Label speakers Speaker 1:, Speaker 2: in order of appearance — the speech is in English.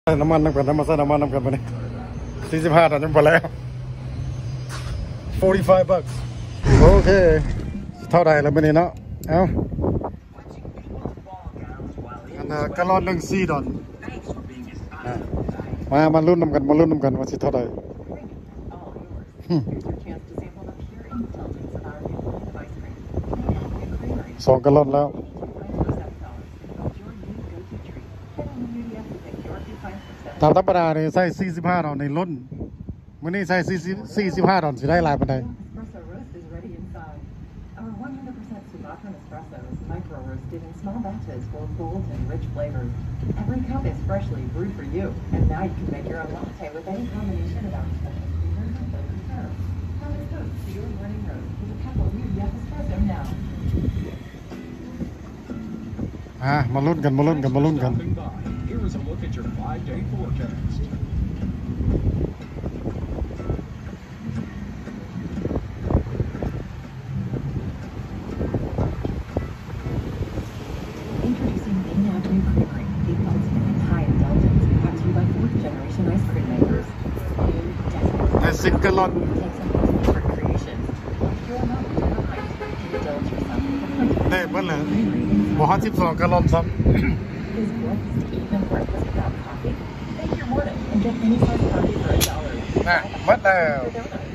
Speaker 1: น้ำมันน้ำกันน้ำมันใส่น้ำมันน้ำกันไปนี่45 ตอนยังไปแล้ว45 bucks โอเคเท่าไรแล้วไปนี่เนาะเอ้าอันนั้นกะลอน1 $4มาลุ้นน้ำกันว่าสิเท่าไร2 กะลอนแล้วตามธรรมดาเนี่ยใส่45 ดอนในล้นมื่อนี้ใส่45 ดอนสิได้ลายปันใด
Speaker 2: Every cup is freshly brewed for you, and now you can make your own latte with any combination of our special flavors and flavors served. From its host to your morning roast with a cup of new espresso now.
Speaker 1: มาลุ้นกัน
Speaker 3: Here is a look at your 5-day forecast.
Speaker 2: Introducing Main Avenue Creamery, the ultimate in high indulgence, brought to you by 4th generation ice cream makers. New, desperate,
Speaker 1: 10 กะลอน
Speaker 2: take some of these different creations. Watch your mouth to the height and indulge yourself with
Speaker 1: ได้เบิ้ลเลยบ่ฮอด12 กะลอนซ้ำ
Speaker 2: Is breakfast even breakfast without coffee? Make your morning and get any size coffee for $1.
Speaker 1: น่ะเบิ้ลแล้ว
Speaker 2: For donuts.